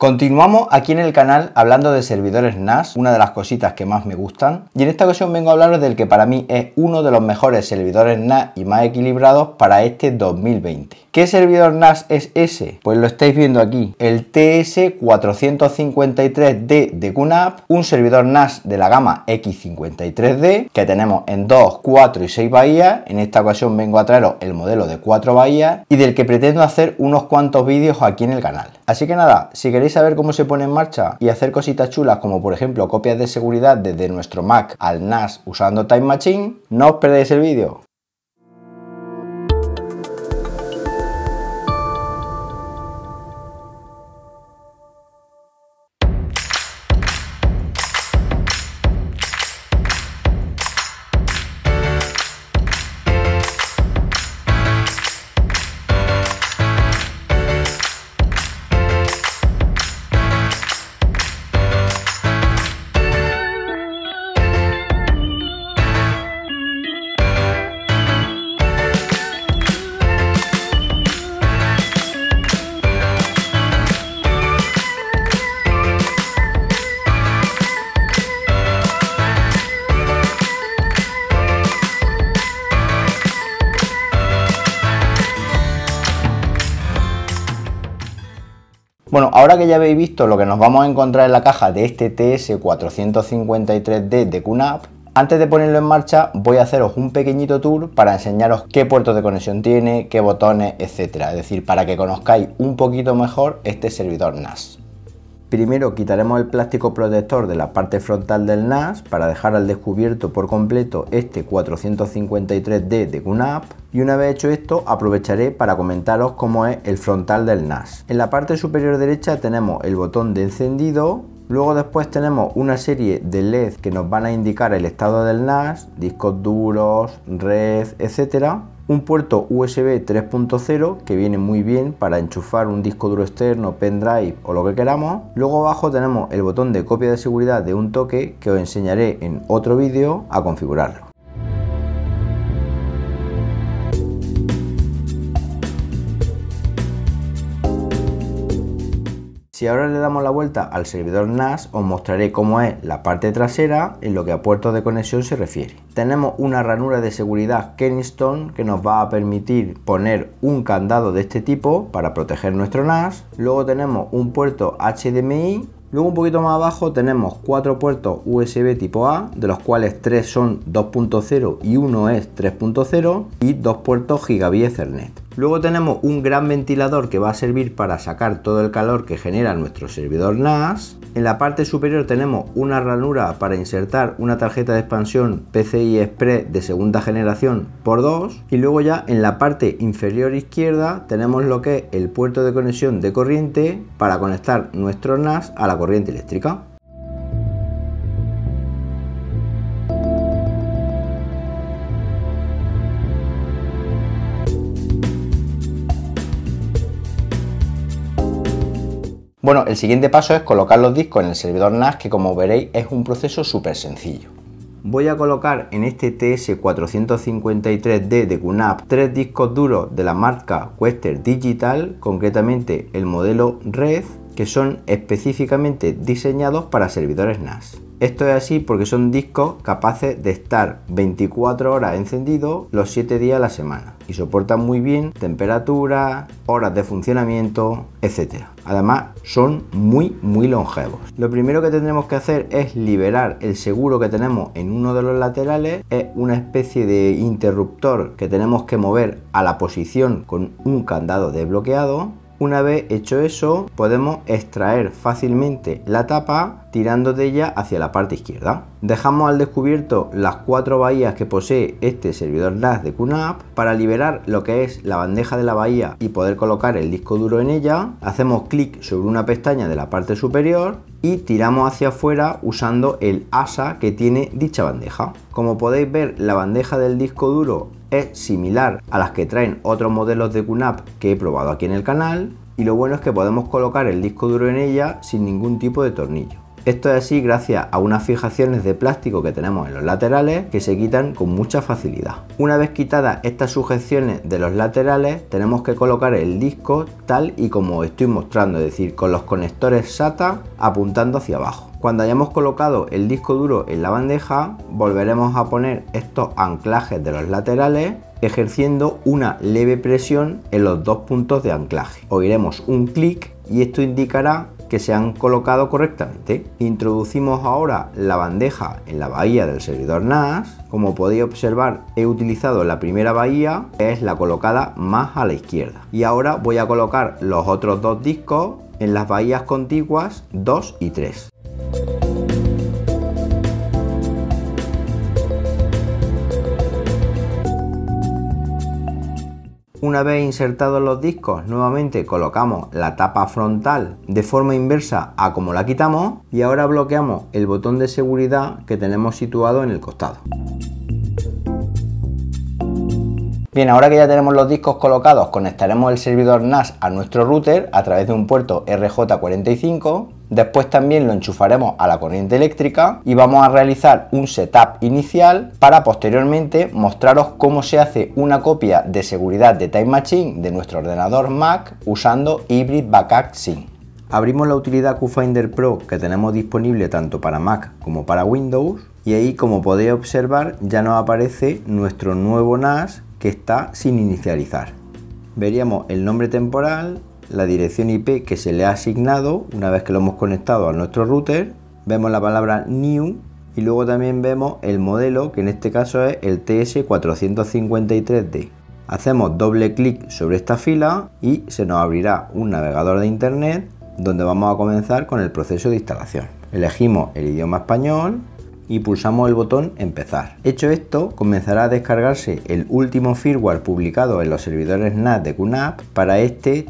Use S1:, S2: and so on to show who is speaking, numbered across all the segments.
S1: Continuamos aquí en el canal hablando de servidores NAS, una de las cositas que más me gustan, y en esta ocasión vengo a hablaros del que para mí es uno de los mejores servidores NAS y más equilibrados para este 2020. ¿Qué servidor NAS es ese? Pues lo estáis viendo aquí, el TS453D de QNAP, un servidor NAS de la gama X53D que tenemos en 2, 4 y 6 bahías. En esta ocasión vengo a traeros el modelo de 4 bahías y del que pretendo hacer unos cuantos vídeos aquí en el canal. Así que nada, si queréis saber cómo se pone en marcha y hacer cositas chulas como por ejemplo copias de seguridad desde nuestro Mac al NAS usando Time Machine, no os perdáis el vídeo. Bueno, ahora que ya habéis visto lo que nos vamos a encontrar en la caja de este TS453D de QNAP, antes de ponerlo en marcha voy a haceros un pequeñito tour para enseñaros qué puertos de conexión tiene, qué botones, etcétera. Es decir, para que conozcáis un poquito mejor este servidor NAS. Primero quitaremos el plástico protector de la parte frontal del NAS para dejar al descubierto por completo este 453D de QNAP, y una vez hecho esto aprovecharé para comentaros cómo es el frontal del NAS. En la parte superior derecha tenemos el botón de encendido, luego después tenemos una serie de LED que nos van a indicar el estado del NAS, discos duros, red, etcétera. Un puerto USB 3.0 que viene muy bien para enchufar un disco duro externo, pendrive o lo que queramos. Luego abajo tenemos el botón de copia de seguridad de un toque que os enseñaré en otro vídeo a configurarlo. Si ahora le damos la vuelta al servidor NAS, os mostraré cómo es la parte trasera en lo que a puertos de conexión se refiere. Tenemos una ranura de seguridad Keystone que nos va a permitir poner un candado de este tipo para proteger nuestro NAS. Luego tenemos un puerto HDMI. Luego un poquito más abajo tenemos 4 puertos USB tipo A, de los cuales 3 son 2.0 y uno es 3.0, y 2 puertos Gigabit Ethernet. Luego tenemos un gran ventilador que va a servir para sacar todo el calor que genera nuestro servidor NAS. En la parte superior tenemos una ranura para insertar una tarjeta de expansión PCI Express de segunda generación por 2, y luego ya en la parte inferior izquierda tenemos lo que es el puerto de conexión de corriente para conectar nuestro NAS a la corriente eléctrica. Bueno, el siguiente paso es colocar los discos en el servidor NAS, que como veréis es un proceso súper sencillo. Voy a colocar en este TS453D de QNAP 3 discos duros de la marca Western Digital, concretamente el modelo Red, que son específicamente diseñados para servidores NAS. Esto es así porque son discos capaces de estar 24 horas encendidos los 7 días a la semana y soportan muy bien temperatura, horas de funcionamiento, etc. Además son muy longevos. Lo primero que tendremos que hacer es liberar el seguro que tenemos en uno de los laterales. Es una especie de interruptor que tenemos que mover a la posición con un candado desbloqueado. Una vez hecho eso, podemos extraer fácilmente la tapa tirando de ella hacia la parte izquierda. Dejamos al descubierto las 4 bahías que posee este servidor NAS de QNAP. Para liberar lo que es la bandeja de la bahía y poder colocar el disco duro en ella, hacemos clic sobre una pestaña de la parte superior y tiramos hacia afuera usando el asa que tiene dicha bandeja. Como podéis ver, la bandeja del disco duro es similar a las que traen otros modelos de QNAP que he probado aquí en el canal, y lo bueno es que podemos colocar el disco duro en ella sin ningún tipo de tornillo. Esto es así gracias a unas fijaciones de plástico que tenemos en los laterales que se quitan con mucha facilidad. Una vez quitadas estas sujeciones de los laterales, tenemos que colocar el disco tal y como estoy mostrando, es decir, con los conectores SATA apuntando hacia abajo. Cuando hayamos colocado el disco duro en la bandeja, volveremos a poner estos anclajes de los laterales, ejerciendo una leve presión en los dos puntos de anclaje. Oiremos un clic y esto indicará que se han colocado correctamente. Introducimos ahora la bandeja en la bahía del servidor NAS. Como podéis observar, he utilizado la primera bahía, que es la colocada más a la izquierda. Y ahora voy a colocar los otros dos discos en las bahías contiguas 2 y 3. Una vez insertados los discos, nuevamente colocamos la tapa frontal de forma inversa a como la quitamos y ahora bloqueamos el botón de seguridad que tenemos situado en el costado. Bien, ahora que ya tenemos los discos colocados, conectaremos el servidor NAS a nuestro router a través de un puerto RJ45. Después también lo enchufaremos a la corriente eléctrica y vamos a realizar un setup inicial para posteriormente mostraros cómo se hace una copia de seguridad de Time Machine de nuestro ordenador Mac usando Hybrid Backup Sync. Abrimos la utilidad QFinder Pro que tenemos disponible tanto para Mac como para Windows y ahí, como podéis observar, ya nos aparece nuestro nuevo NAS que está sin inicializar. Veríamos el nombre temporal, la dirección IP que se le ha asignado una vez que lo hemos conectado a nuestro router, vemos la palabra New y luego también vemos el modelo, que en este caso es el TS453D. Hacemos doble clic sobre esta fila y se nos abrirá un navegador de internet donde vamos a comenzar con el proceso de instalación. Elegimos el idioma español y pulsamos el botón empezar. Hecho esto, comenzará a descargarse el último firmware publicado en los servidores NAS de QNAP para este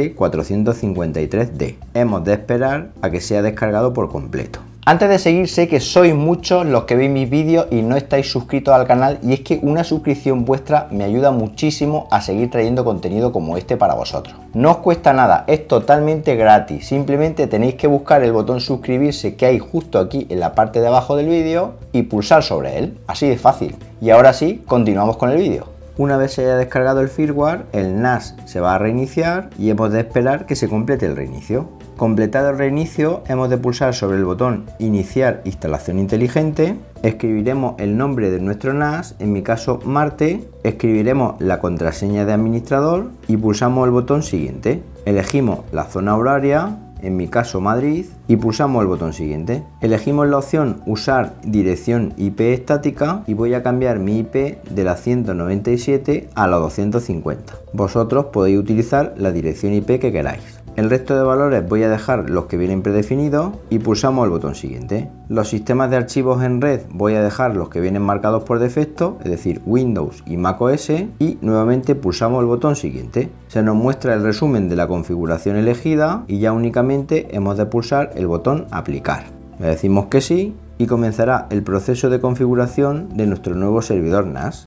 S1: TS453D. Hemos de esperar a que sea descargado por completo. Antes de seguir, sé que sois muchos los que veis mis vídeos y no estáis suscritos al canal, y es que una suscripción vuestra me ayuda muchísimo a seguir trayendo contenido como este para vosotros. No os cuesta nada, es totalmente gratis, simplemente tenéis que buscar el botón suscribirse que hay justo aquí en la parte de abajo del vídeo y pulsar sobre él, así de fácil. Y ahora sí, continuamos con el vídeo. Una vez se haya descargado el firmware, el NAS se va a reiniciar y hemos de esperar que se complete el reinicio. Completado el reinicio, hemos de pulsar sobre el botón Iniciar instalación inteligente, escribiremos el nombre de nuestro NAS, en mi caso Marte, escribiremos la contraseña de administrador y pulsamos el botón Siguiente. Elegimos la zona horaria, en mi caso Madrid, y pulsamos el botón Siguiente. Elegimos la opción Usar dirección IP estática y voy a cambiar mi IP de la 197 a la 250. Vosotros podéis utilizar la dirección IP que queráis. El resto de valores voy a dejar los que vienen predefinidos y pulsamos el botón Siguiente. Los sistemas de archivos en red voy a dejar los que vienen marcados por defecto, es decir, Windows y macOS, y nuevamente pulsamos el botón Siguiente. Se nos muestra el resumen de la configuración elegida y ya únicamente hemos de pulsar el botón Aplicar. Le decimos que sí y comenzará el proceso de configuración de nuestro nuevo servidor NAS.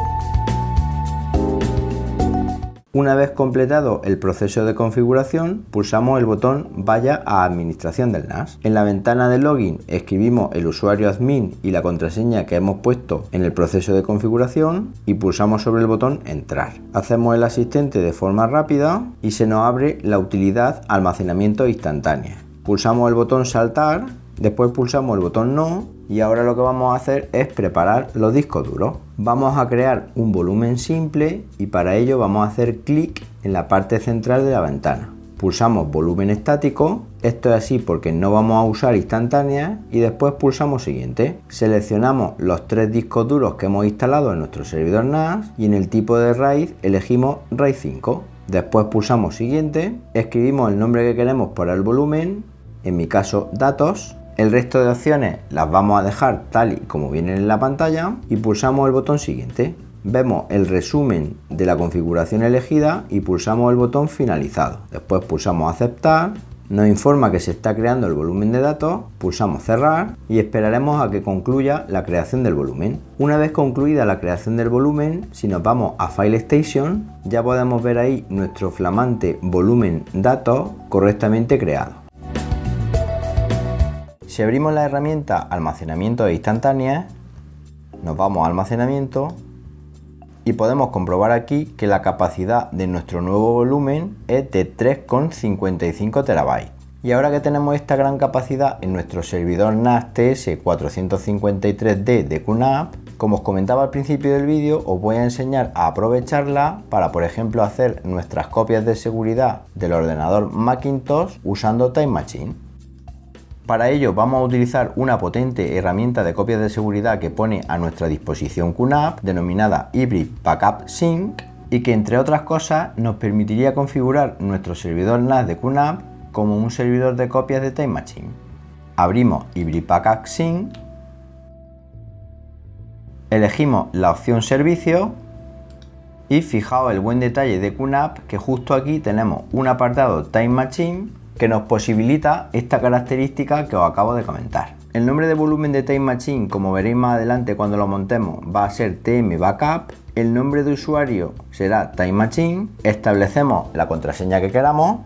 S1: Una vez completado el proceso de configuración, pulsamos el botón Vaya a Administración del NAS. En la ventana de login escribimos el usuario admin y la contraseña que hemos puesto en el proceso de configuración y pulsamos sobre el botón Entrar. Hacemos el asistente de forma rápida y se nos abre la utilidad Almacenamiento instantáneo. Pulsamos el botón Saltar, después pulsamos el botón No y ahora lo que vamos a hacer es preparar los discos duros. Vamos a crear un volumen simple y para ello vamos a hacer clic en la parte central de la ventana. Pulsamos volumen estático, esto es así porque no vamos a usar instantáneas, y después pulsamos Siguiente. Seleccionamos los 3 discos duros que hemos instalado en nuestro servidor NAS y en el tipo de RAID elegimos RAID 5. Después pulsamos Siguiente, escribimos el nombre que queremos para el volumen, en mi caso datos. El resto de opciones las vamos a dejar tal y como vienen en la pantalla y pulsamos el botón Siguiente. Vemos el resumen de la configuración elegida y pulsamos el botón Finalizado. Después pulsamos Aceptar, nos informa que se está creando el volumen de datos, pulsamos Cerrar y esperaremos a que concluya la creación del volumen. Una vez concluida la creación del volumen, si nos vamos a File Station, ya podemos ver ahí nuestro flamante volumen datos correctamente creado. Si abrimos la herramienta Almacenamiento de instantáneas, nos vamos a Almacenamiento y podemos comprobar aquí que la capacidad de nuestro nuevo volumen es de 3,55 terabytes. Y ahora que tenemos esta gran capacidad en nuestro servidor NAS TS453D de QNAP, como os comentaba al principio del vídeo, os voy a enseñar a aprovecharla para, por ejemplo, hacer nuestras copias de seguridad del ordenador Macintosh usando Time Machine. Para ello vamos a utilizar una potente herramienta de copias de seguridad que pone a nuestra disposición QNAP, denominada Hybrid Backup Sync, y que entre otras cosas nos permitiría configurar nuestro servidor NAS de QNAP como un servidor de copias de Time Machine. Abrimos Hybrid Backup Sync, elegimos la opción Servicios y fijaos el buen detalle de QNAP que justo aquí tenemos un apartado Time Machine que nos posibilita esta característica que os acabo de comentar. El nombre de volumen de Time Machine, como veréis más adelante cuando lo montemos, va a ser TM Backup. El nombre de usuario será Time Machine. Establecemos la contraseña que queramos.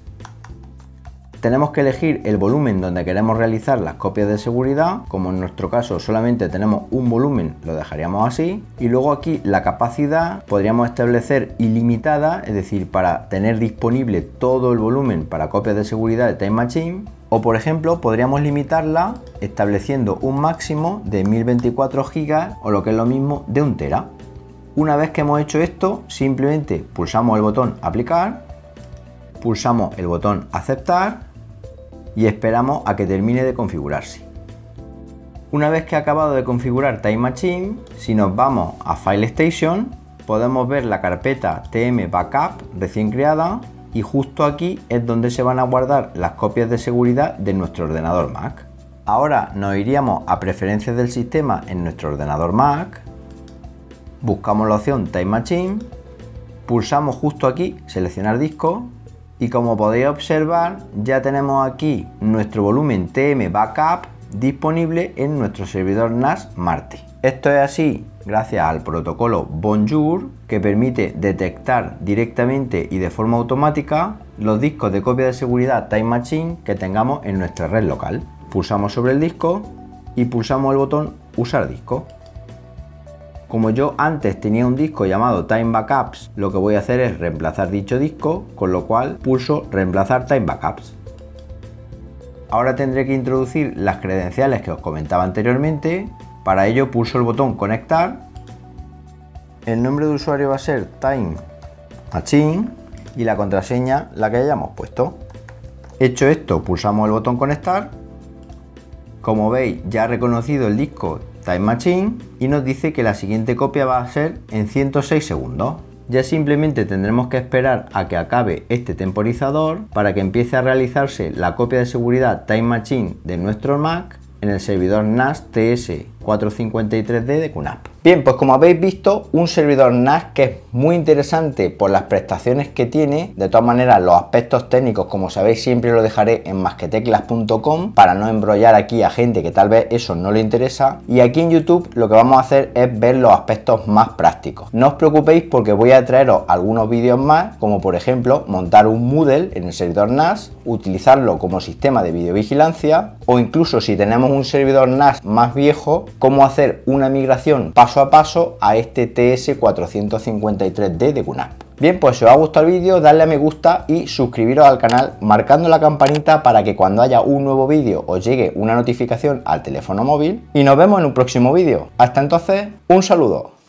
S1: Tenemos que elegir el volumen donde queremos realizar las copias de seguridad. Como en nuestro caso solamente tenemos un volumen, lo dejaríamos así. Y luego aquí la capacidad podríamos establecer ilimitada, es decir, para tener disponible todo el volumen para copias de seguridad de Time Machine. O por ejemplo podríamos limitarla estableciendo un máximo de 1024 GB o lo que es lo mismo de 1 TB. Una vez que hemos hecho esto, simplemente pulsamos el botón Aplicar, pulsamos el botón Aceptar y esperamos a que termine de configurarse. Una vez que ha acabado de configurar Time Machine, si nos vamos a File Station, podemos ver la carpeta TM Backup recién creada y justo aquí es donde se van a guardar las copias de seguridad de nuestro ordenador Mac. Ahora nos iríamos a Preferencias del sistema en nuestro ordenador Mac, buscamos la opción Time Machine, pulsamos justo aquí Seleccionar disco. Y como podéis observar, ya tenemos aquí nuestro volumen TM Backup disponible en nuestro servidor NAS Marte. Esto es así gracias al protocolo Bonjour, que permite detectar directamente y de forma automática los discos de copia de seguridad Time Machine que tengamos en nuestra red local. Pulsamos sobre el disco y pulsamos el botón Usar disco. Como yo antes tenía un disco llamado Time Backups, lo que voy a hacer es reemplazar dicho disco, con lo cual pulso Reemplazar Time Backups. Ahora tendré que introducir las credenciales que os comentaba anteriormente. Para ello pulso el botón Conectar. El nombre de usuario va a ser Time Machine y la contraseña la que hayamos puesto. Hecho esto, pulsamos el botón Conectar. Como veis, ya ha reconocido el disco Time Machine y nos dice que la siguiente copia va a ser en 106 segundos. Ya simplemente tendremos que esperar a que acabe este temporizador para que empiece a realizarse la copia de seguridad Time Machine de nuestro Mac en el servidor NAS TS453D de QNAP. Bien, pues como habéis visto, un servidor NAS que es muy interesante por las prestaciones que tiene. De todas maneras, los aspectos técnicos, como sabéis, siempre lo dejaré en masqueteclas.com para no embrollar aquí a gente que tal vez eso no le interesa. Y aquí en YouTube lo que vamos a hacer es ver los aspectos más prácticos. No os preocupéis porque voy a traeros algunos vídeos más, como por ejemplo montar un Moodle en el servidor NAS, utilizarlo como sistema de videovigilancia, o incluso si tenemos un servidor NAS más viejo, cómo hacer una migración paso a paso a este TS453D de QNAP. Bien, pues si os ha gustado el vídeo, dadle a me gusta y suscribiros al canal marcando la campanita para que cuando haya un nuevo vídeo os llegue una notificación al teléfono móvil. Y nos vemos en un próximo vídeo. Hasta entonces, un saludo.